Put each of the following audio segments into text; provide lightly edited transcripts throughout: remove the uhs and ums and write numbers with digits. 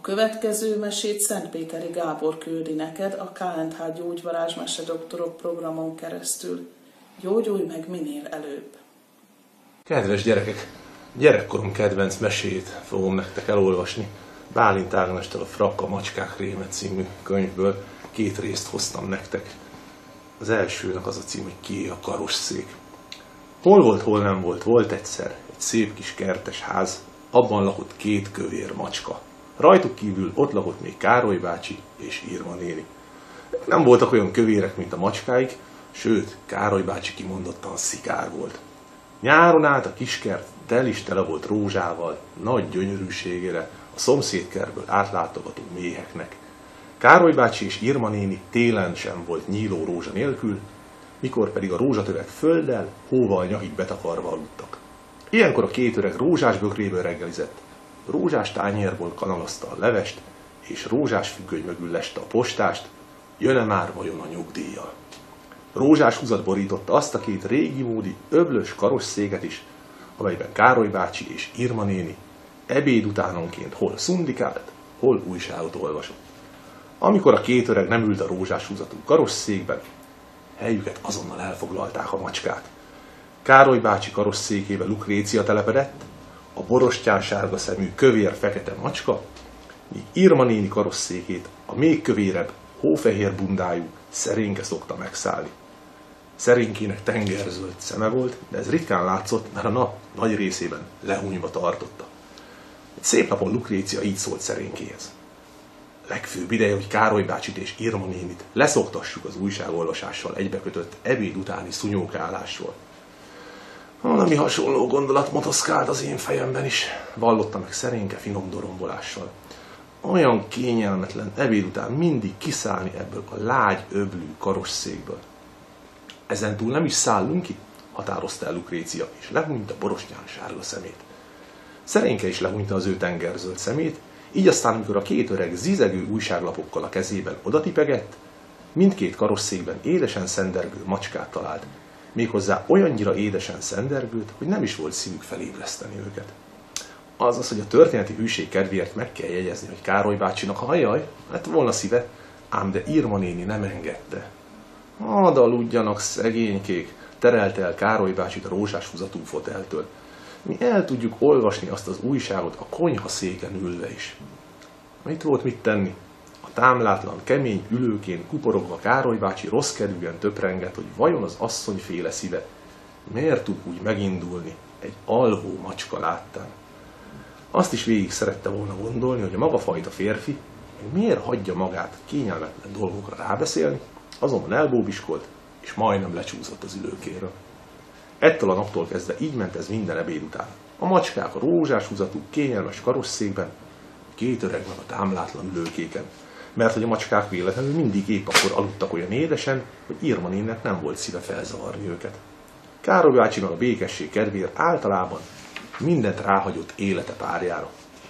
következő mesét Szentpéteri Gábor küldi neked a KNH Gyógyvarázsmese doktorok programon keresztül. Gyógyulj meg minél előbb! Kedves gyerekek! Gyerekkorom kedvenc meséjét fogom nektek elolvasni. Bálint Ágnestől a Frakka Macskák réme című könyvből 2 részt hoztam nektek. Az elsőnek az a cím, hogy Kié a karosszék. Hol volt, hol nem volt, volt egyszer egy szép kis kertes ház, abban lakott 2 kövér macska. Rajtuk kívül ott lakott még Károly bácsi és Irma néni. Nem voltak olyan kövérek, mint a macskáik, sőt, Károly bácsi kimondottan szikár volt. Nyáron át a kiskert tel is tele volt rózsával, nagy gyönyörűségére a szomszédkertből átlátogató méheknek. Károly bácsi és Irma néni télen sem volt nyíló rózsa nélkül, mikor pedig a rózsatövek földdel, hóval nyakig betakarva aludtak. Ilyenkor a 2 öreg rózsás bökréből reggelizett, rózsás tányérból kanalazta a levest, és rózsás függöny mögül leste a postást, jön-e már vajon a nyugdíjjal. Rózsás húzat borította azt a 2 régi módi, öblös karosszéket is, amelyben Károly bácsi és Irma néni ebéd utánonként hol szundikált, hol újságot olvasott. Amikor a 2 öreg nem ült a rózsás húzatú karosszékben, helyüket azonnal elfoglalták a macskák. Károly bácsi karosszékébe Lukrécia telepedett, a borostyán sárga szemű kövér-fekete macska, míg Irma néni karosszékét a még kövérebb, hófehér bundájú Szerénke szokta megszállni. Szerénkének tengerzöld szeme volt, de ez ritkán látszott, mert a nap nagy részében lehunyva tartotta. Egy szép napon Lukrécia így szólt Szerénkéhez. Legfőbb ideje, hogy Károly bácsit és Irma nénit leszoktassuk az újságolvasással egybekötött ebéd utáni szunyókálásról. Valami hasonló gondolat motoszkált az én fejemben is, vallotta meg Szerénke finom dorombolással. Olyan kényelmetlen ebéd után mindig kiszállni ebből a lágy öblű karosszékből. Ezentúl nem is szállunk ki, határozta el Lukrécia, és lehúnyta borostyán sárga szemét. Szerénke is lehúnyta az ő tengerzöld szemét, így aztán, amikor a 2 öreg zizegő újságlapokkal a kezében odatipegett, mindkét karosszékben édesen szendergő macskát talált, méghozzá olyannyira édesen szendergőt, hogy nem is volt szívük felébreszteni őket. Azaz, hogy a történeti hűség kedvéért meg kell jegyezni, hogy Károly bácsinak hajjaj, lett volna szíve, ám de Irma néni nem engedte. Hadd aludjanak, szegénykék, terelte el Károly bácsit a rózsás húzatú foteltől. Mi el tudjuk olvasni azt az újságot a konyhaszéken ülve is. Mit volt mit tenni? A támlátlan, kemény ülőkén kuporogva Károly bácsi rosszkedvűen töprengett, hogy vajon az asszonyféle szíve miért tud úgy megindulni egy alvó macska láttán. Azt is végig szerette volna gondolni, hogy a maga fajta férfi miért hagyja magát kényelmetlen dolgokra rábeszélni, azonban elbóbiskolt, és majdnem lecsúszott az ülőkéről. Ettől a naptól kezdve így ment ez minden ebéd után. A macskák a rózsás húzatú, kényelmes karosszékben, 2 öreg meg a támlátlan ülőkéken, mert hogy a macskák véletlenül mindig épp akkor aludtak olyan édesen, hogy Irma néninek nem volt szíve felzavarni őket. Károly bácsi meg a békesség kedvéért általában mindent ráhagyott élete párjára.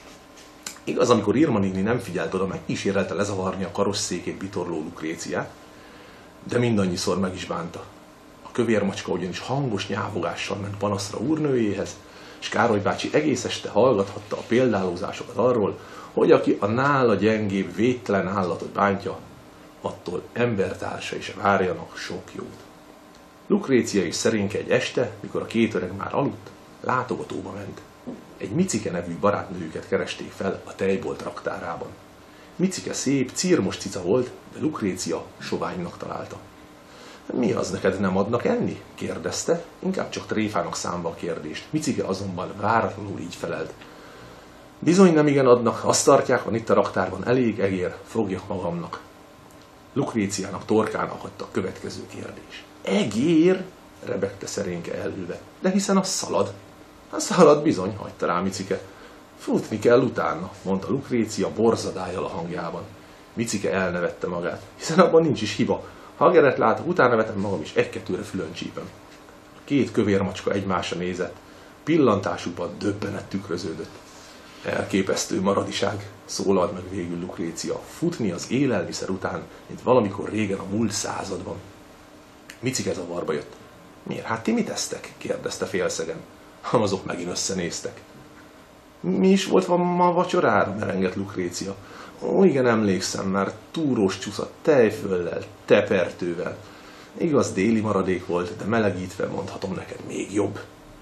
Igaz, amikor Irma néni nem figyelt oda, megkísérelte lezavarni a karosszékét bitorló Lukréciát, de mindannyiszor meg is bánta. A kövérmacska ugyanis hangos nyávogással ment panaszra úrnőjéhez, és Károly bácsi egész este hallgathatta a példálózásokat arról, hogy aki a nála gyengébb, védtelen állatot bántja, attól embertársa is várjanak sok jót. Lukrécia és Szerénke egy este, mikor a 2 öreg már aludt, látogatóba ment. Egy Micike nevű barátnőjüket keresték fel a tejbolt raktárában. Micike szép, círmos cica volt, de Lukrécia soványnak találta. Mi az, neked nem adnak enni? Kérdezte, inkább csak tréfának számba a kérdést. Micike azonban váratlanul így felelt. Bizony nem igen adnak, azt tartják, van itt a raktárban elég egér, fogjak magamnak. Lukréciának torkán akadt a következő kérdés. Egér? Rebegte Szerénke elülve. De hiszen az szalad. A szalad bizony, hagyta rá Micike. Futni kell utána, mondta Lukrécia borzadájjal a hangjában. Micike elnevette magát, hiszen abban nincs is hiba. Ha ageret látok, utána vetem magam is 1-2-re fülön csípem. 2 kövérmacska egymásra nézett, pillantásukban döbbenet tükröződött. Elképesztő maradiság, szólalt meg végül Lukrécia, futni az élelmiszer után, mint valamikor régen a múlt században. Micike zavarba jött. Miért? Hát ti mit esztek? Kérdezte félszegen. Azok megint összenéztek. Mi is volt ma vacsorára? Merengett Lukrécia. Ó, igen, emlékszem már, túrós csúsza, tejföllel, tepertővel. Igaz, déli maradék volt, de melegítve mondhatom neked még jobb.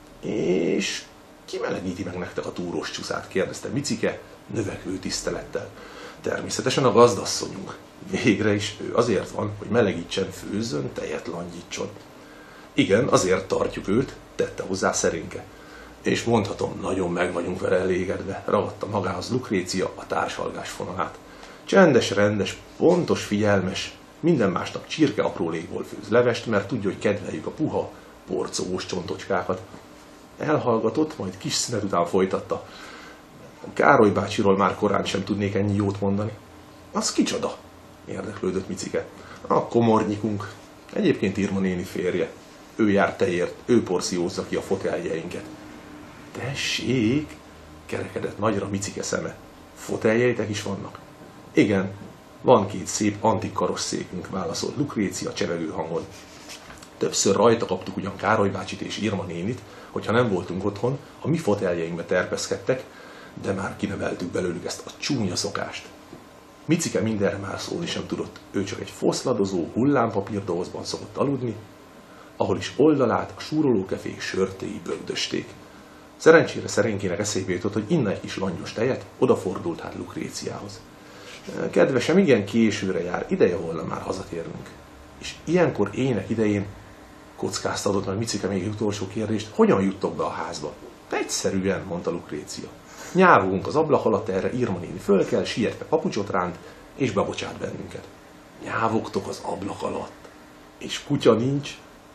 És ki melegíti meg nektek a túrós csúszát? Kérdezte Micike növekvő tisztelettel. Természetesen a gazdasszonyunk. Végre is ő azért van, hogy melegítsen, főzzön, tejet langyítson. Igen, azért tartjuk őt, tette hozzá Szerénke. És mondhatom, nagyon meg vagyunk vele elégedve, ragadta magához Lukrécia a társalgás fonalát. Csendes, rendes, pontos, figyelmes, minden másnap csirke aprólékból főz levest, mert tudja, hogy kedveljük a puha, porcogós csontocskákat. Elhallgatott, majd kis szünet után folytatta. Károly bácsiról már korán sem tudnék ennyi jót mondani. Az kicsoda? Érdeklődött Micike. A komornyikunk. Egyébként Irma néni férje. Ő jár tejért, ő porciózza ki a foteljeinket. Tessék, kerekedett nagyra Micike szeme. Foteljeitek is vannak? Igen, van 2 szép antik karosszékünk, válaszolt Lukrécia csevegő hangon. Többször rajta kaptuk ugyan Károly bácsit és Irma nénit, hogyha nem voltunk otthon, a mi foteljeinkbe terpeszkedtek, de már kineveltük belőlük ezt a csúnya szokást. Micike mindenre már szólni sem tudott, ő csak egy foszladozó hullámpapírdobozban szokott aludni, ahol is oldalát a súrolókefék sörtéi bögdösték. Szerencsére Szerénkének eszébe jutott, hogy inna egy kis langyos tejet, odafordult hát Lukréciához. Kedvesem, igen későre jár, ideje volna már hazatérnünk. És ilyenkor ének idején kockáztatott meg Micike még egy utolsó kérdést, hogyan juttok be a házba? Egyszerűen, mondta Lukrécia. Nyávogunk az ablak alatt, erre Irma néni fölkel, sietve papucsot ránt, és bebocsát bennünket. Nyávogtok az ablak alatt. És kutya nincs?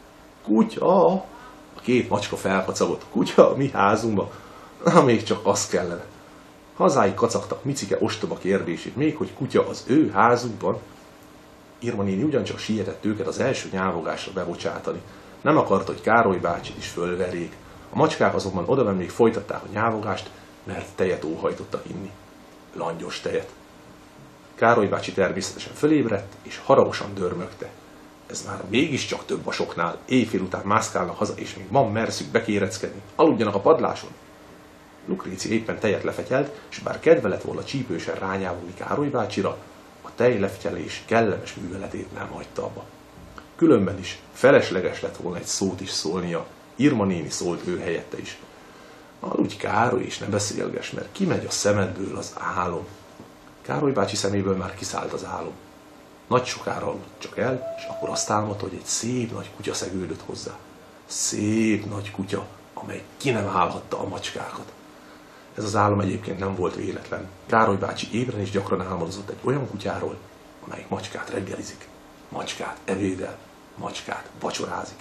Kutya? A 2 macska felkacagott. Kutya a mi házunkba? Na, még csak az kellene. Hazáig kacagtak Micike ostoba kérdését, még hogy kutya az ő házukban. Irma néni ugyancsak sietett őket az első nyávogásra bebocsátani. Nem akarta, hogy Károly bácsit is fölverjék. A macskák azonban oda még folytatták a nyávogást, mert tejet óhajtottak inni. Langyos tejet. Károly bácsi természetesen fölébredt, és haragosan dörmögte. Ez már mégiscsak több a soknál, éjfél után mászkálnak haza, és még ma merszük bekéreckedni. Aludjanak a padláson. Lukrécia éppen tejet lefetyelt, és bár kedve lett volna csípősen rányávogni Károly bácsira, a tejleftyelés kellemes műveletét nem hagyta abba. Különben is felesleges lett volna egy szót is szólnia, Irma néni szólt ő helyette is. Aludj, Károly, és ne beszélgess, mert kimegy a szemedből az álom. Károly bácsi szeméből már kiszállt az álom. Nagy sokára aludt csak el, és akkor azt álmodta, hogy egy szép nagy kutya szegődött hozzá. Szép nagy kutya, amely ki nem állhatta a macskákat. Ez az álom egyébként nem volt véletlen. Károly bácsi ébren is gyakran álmodozott egy olyan kutyáról, amelyik macskát reggelizik, macskát ebédel, macskát vacsorázik.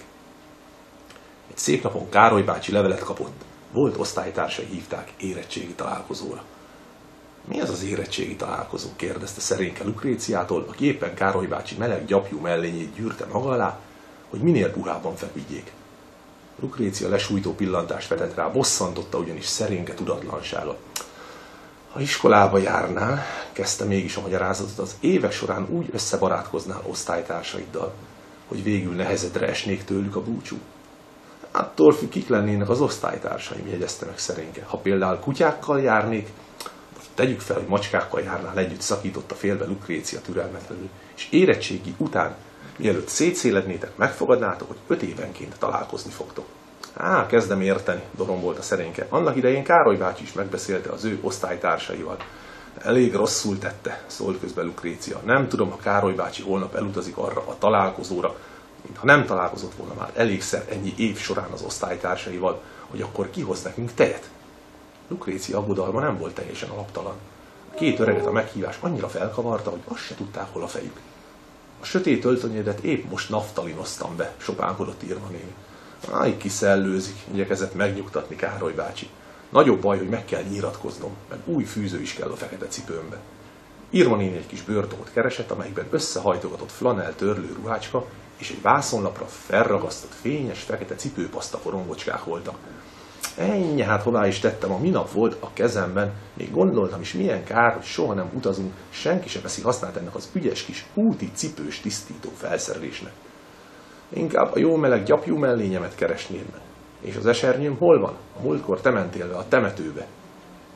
Egy szép napon Károly bácsi levelet kapott. Volt osztálytársai hívták érettségi találkozóra. Mi ez az érettségi találkozó? Kérdezte Szerénke Lukréciától, aki éppen Károly bácsi meleg gyapjú mellényét gyűrte maga alá, hogy minél puhában feküdjék. Lukrécia lesújtó pillantást vetett rá, bosszantotta ugyanis Szerénke tudatlansága. Ha iskolába járnál, kezdte mégis a magyarázatot, az évek során úgy összebarátkoznál osztálytársaiddal, hogy végül nehezedre esnék tőlük a búcsú. Attól függ, kik lennének az osztálytársaim, jegyezte meg Szerénke. Ha például kutyákkal járnék, vagy tegyük fel, hogy macskákkal járnál együtt, szakította félbe Lukrécia türelmetlenül, és érettségi után, mielőtt szétszélednétek, megfogadnátok, hogy 5 évenként találkozni fogtok. Kezdem érteni, dorombolt a Szerénke. Annak idején Károly bácsi is megbeszélte az ő osztálytársaival. Elég rosszul tette, szólt közben Lukrécia. Nem tudom, ha Károly bácsi holnap elutazik arra a találkozóra, mintha nem találkozott volna már elégszer ennyi év során az osztálytársaival, hogy akkor kihoz nekünk tejet. Lukrécia aggodalma nem volt teljesen alaptalan. A 2 öreget a meghívás annyira felkavarta, hogy azt se tudták, hol a fejük. A sötét öltönyödet épp most naftalinoztam be, sopánkodott Irma néni. Kiszellőzik, igyekezett megnyugtatni Károly bácsi. Nagyobb baj, hogy meg kell nyiratkoznom, meg új fűző is kell a fekete cipőmbe. Irma néni egy kis bőrtongot keresett, amelyikben összehajtogatott flanell törlő ruhácska, és egy vászonlapra felragasztott fényes fekete cipőpaszta korongocskák voltak. Ennyi, hát hová is tettem, a minap volt a kezemben, még gondoltam is, milyen kár, hogy soha nem utazunk, senki sem veszi használt ennek az ügyes kis úti cipős tisztító felszerelésnek. Inkább a jó meleg gyapjú mellényemet keresném meg. És az esernyőm hol van? A múltkor te mentél le a temetőbe.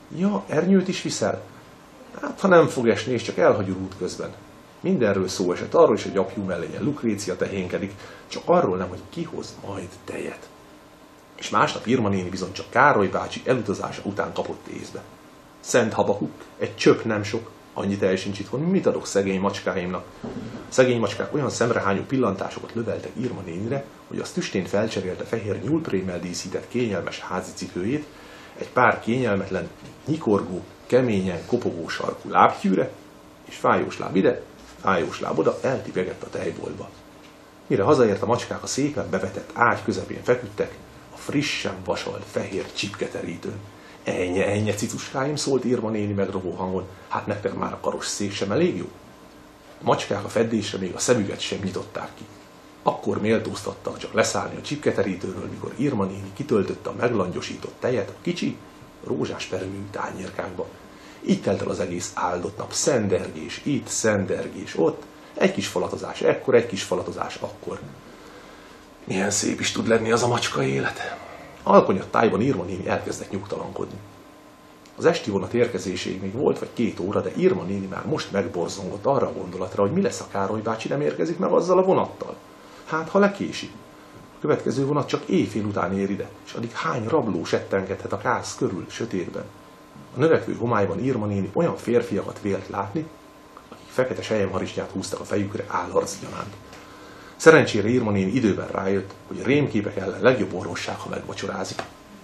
Ja, ernyőt is viszel? Hát, ha nem fog esni, és csak elhagyul útközben. Mindenről szó esett, arról is, hogy apjú mellényen Lukrécia tehénkedik, csak arról nem, hogy ki hoz majd tejet. És másnap Irma néni bizony csak Károly bácsi elutazása után kapott észbe. Szent Habakuk, egy csöpp nem sok, annyi tej sincs itthon, mit adok szegény macskáimnak? Szegény macskák olyan szemrehányó pillantásokat löveltek Irma nénire, hogy az tüstént felcserélte fehér nyúlprémmel díszített kényelmes házi cipőjét, egy pár kényelmetlen, nyikorgó, keményen kopogó sarkú lábtyűre, és fájós láb ide, fájós láb oda eltipegett a tejboltba. Mire hazaért, a macskák a szépen bevetett ágy közepén feküdtek, a frissen vasalt fehér csipketerítőn. Ennyi, cicuskáim, szólt Irma néni megrobó hangon, hát nektek már a karos szék sem elég jó? A macskák a feddésre még a szemüket sem nyitották ki. Akkor méltóztattak csak leszállni a csipketerítőről, mikor Irma néni kitöltötte a meglangyosított tejet a kicsi, rózsás peremű tányérkákba. Így telt el az egész áldott nap, szendergés itt, szendergés ott, egy kis falatozás ekkor, egy kis falatozás akkor. Milyen szép is tud lenni az a macska élet. Alkonyat tájban Irma néni elkezdett nyugtalankodni. Az esti vonat érkezéséig még volt vagy 2 óra, de Irma néni már most megborzongott arra a gondolatra, hogy mi lesz, a Károly bácsi nem érkezik meg azzal a vonattal. Hát, ha lekési. A következő vonat csak éjfél után ér ide, és addig hány rabló settenkedhet a kász körül, sötétben. A növekvő homályban Irma néni olyan férfiakat vélt látni, akik fekete selyemharisnyát húztak a fejükre állarcgyanánt. Szerencsére Irma néni időben rájött, hogy a rémképek ellen legjobb orvosság, ha megvacsorázik.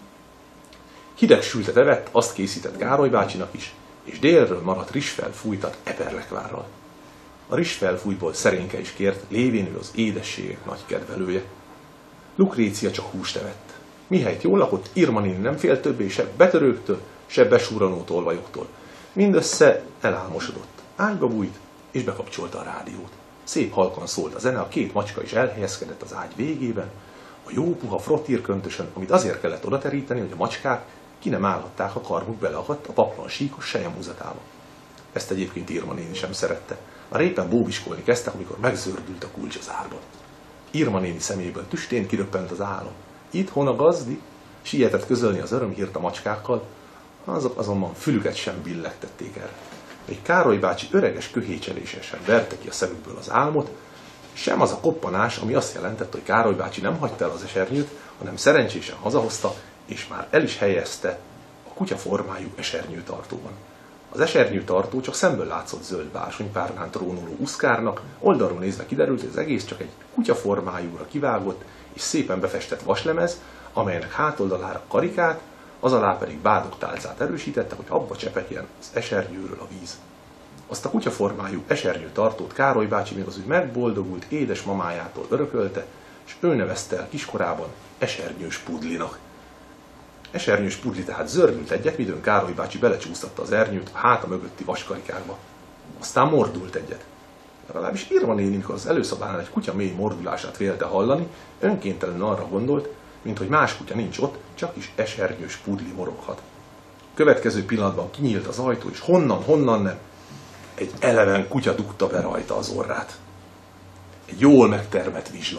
Hideg sültet evett, azt készített Károly bácsinak is, és délről maradt rizsfelfújtat eperlekvárral. A rizsfelfújtból szerénke is kért, lévén ő az édességek nagy kedvelője. Lukrécia csak húst evett. Mihelyt jól lakott, Irma néni nem félt többé se betörőktől, se besúranó tolvajoktól. Mindössze elálmosodott, ágyba bújt, és bekapcsolta a rádiót. Szép halkan szólt a zene, a 2 macska is elhelyezkedett az ágy végében, a jó puha frottírköntösön, amit azért kellett oda teríteni, hogy a macskák ki nem állhatták, a karmuk beleakadt a paplan síkos selyemhúzatába. Ezt egyébként Irma néni sem szerette. Már éppen bóbiskolni kezdtek, amikor megzördült a kulcs az árban. Irma néni szeméből tüstén kiröppent az álom. Itthon a gazdi, sietett közölni az örömhírt a macskákkal, azok azonban fülüket sem billegtették erre. Még Károly bácsi öreges köhécselése sem verte ki a szemükből az álmot, sem az a koppanás, ami azt jelentette, hogy Károly bácsi nem hagyta el az esernyőt, hanem szerencsésen hazahozta, és már el is helyezte a kutyaformájú esernyőtartóban. Az esernyőtartó csak szemből látszott zöld bársonypárnán trónoló uszkárnak, oldalról nézve kiderült, hogy az egész csak egy kutyaformájúra kivágott és szépen befestett vaslemez, amelynek hátoldalára karikát, az alá pedig bárdogtálcát erősítette, hogy abba csepegjen az esernyőről a víz. Azt a kutyaformájú esernyőtartót Károly bácsi még az ő megboldogult édes mamájától örökölte, és ő nevezte el kiskorában esernyős pudlinak. Esernyős pudli tehát zördült egyet, midőn Károly bácsi belecsúsztatta az ernyőt a háta mögötti vaskarikákba. Aztán mordult egyet. Legalábbis Irma néni, mikor az előszobánál egy kutya mély mordulását vélte hallani, önkéntelenül arra gondolt, mint hogy más kutya nincs ott, csak is esernyős pudli moroghat. Következő pillanatban kinyílt az ajtó, és honnan nem, egy eleven kutya dugta be rajta az orrát. Egy jól megtermett vizsla.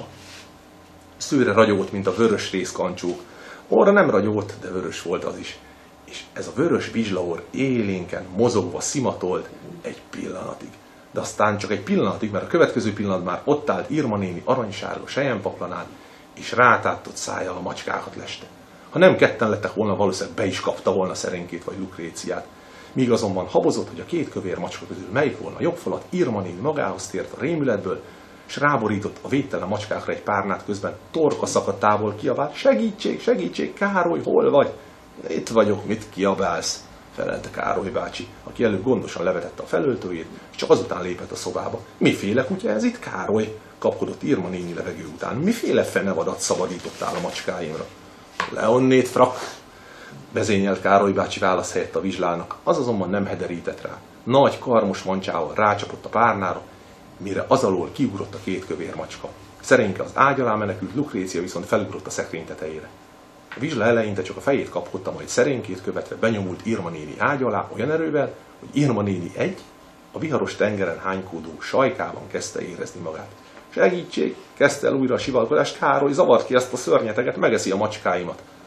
Szőre ragyogott, mint a vörös rézkancsók. Orra nem ragyogott, de vörös volt az is. És ez a vörös vizslaorr élénken, mozogva szimatolt egy pillanatig. De aztán csak egy pillanatig, mert a következő pillanat már ott állt Irma néni aranysárga selyempaplanán, és rátátott szájjal a macskákat leste. Ha nem ketten lettek volna, valószínűleg be is kapta volna Szerenkét vagy Lukréciát. Míg azonban habozott, hogy a 2 kövér macska közül melyik volna jobb falat, Irma néni magához tért a rémületből, és ráborított a védtelen macskákra egy párnát, közben torka szakadtából kiabált: segítség, segítség, Károly, hol vagy? Itt vagyok, mit kiabálsz? Felelte Károly bácsi, aki előbb gondosan levetette a felöltőjét, és csak azután lépett a szobába. Miféle kutya ez itt, Károly? Kapkodott Irma néni levegő után. Miféle fenevadat szabadítottál a macskáimra? Leonnét frak! Vezényelt Károly bácsi válasz helyett a vizslának, az azonban nem hederített rá. Nagy karmos mancsával rácsapott a párnára, mire az alól kiugrott a 2 kövér macska. Szerénke az ágy alá menekült, Lukrécia viszont felugrott a szekrény tetejére. A vizsla eleinte csak a fejét kapkodta, majd Szerénkét követve benyomult Irma néni ágy alá olyan erővel, hogy Irma néni a viharos tengeren hánykódó sajkában kezdte érezni magát. Segítség! Kezdte el újra a sivalkodást. Károly, zavart ki ezt a szörnyeteget, megeszi a macskáimat.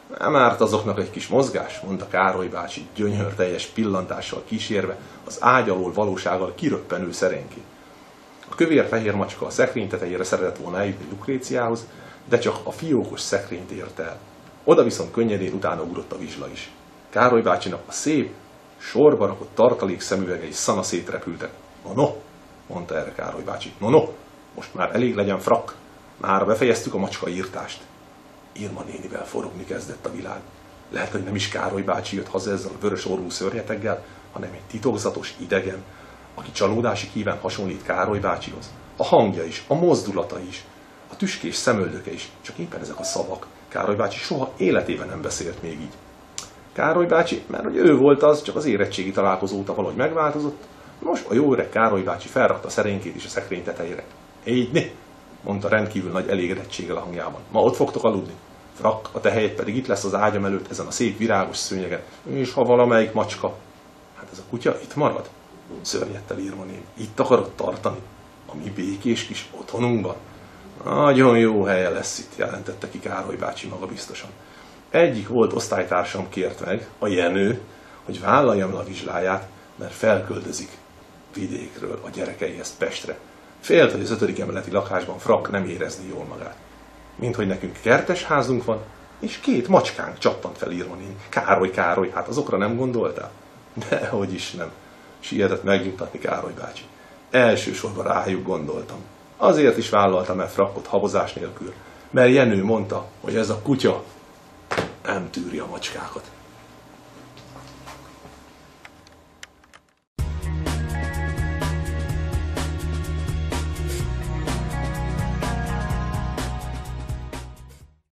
Nem árt azoknak egy kis mozgás, mondta Károly bácsi gyönyörteljes pillantással kísérve az ágy alól valósággal kiröppenő szerénké. A kövér-fehér macska a szekrény tetejére szeretett volna eljutni Lukréciához, de csak a fiókos szekrényt ért el. Oda viszont könnyedén utána ugrott a vizsla is. Károly bácsinak a szép, sorba rakott tartalék szemüvegei szana szétrepültek. No, mondta erre Károly bácsi. No, most már elég legyen frakk. Mára befejeztük a macska írtást. Irma nénivel forogni kezdett a világ. Lehet, hogy nem is Károly bácsi jött haza ezzel a vörös orrú szörnyeteggel, hanem egy titokzatos idegen, aki csalódási kíven hasonlít Károly bácsihoz. A hangja is, a mozdulata is, a tüskés szemöldöke is, csak éppen ezek a szavak. Károly bácsi soha életében nem beszélt még így. Károly bácsi, mert hogy ő volt az, csak az érettségi találkozó óta valahogy megváltozott, most a jó öreg Károly bácsi felrakta a szerénkét is a szekrény tetejére. Így né, mondta rendkívül nagy elégedettséggel a hangjában. Ma ott fogtok aludni. Frakk, a te helyed pedig itt lesz az ágyam előtt ezen a szép virágos szőnyegen. És ha valamelyik macska, hát ez a kutya itt marad? Szörnyedtel Irma néni. Itt akarod tartani? A mi békés kis otthonunkban? Nagyon jó helye lesz itt, jelentette ki Károly bácsi magabiztosan. Egyik volt osztálytársam kért meg, a Jenő, hogy vállaljam le a vizsláját, mert felköltözik vidékről a gyerekeihez Pestre. Félt, hogy az 5. emeleti lakásban Frakk nem érezni jól magát. Minthogy nekünk kertes házunk van, és 2 macskánk csattant fel Irma néni. Károly, hát azokra nem gondoltál? Dehogy is nem, sietett megnyugtatni Károly bácsi. Elsősorban rájuk gondoltam. Azért is vállaltam el Frakkot habozás nélkül, mert Jenő mondta, hogy ez a kutya nem tűri a macskákat.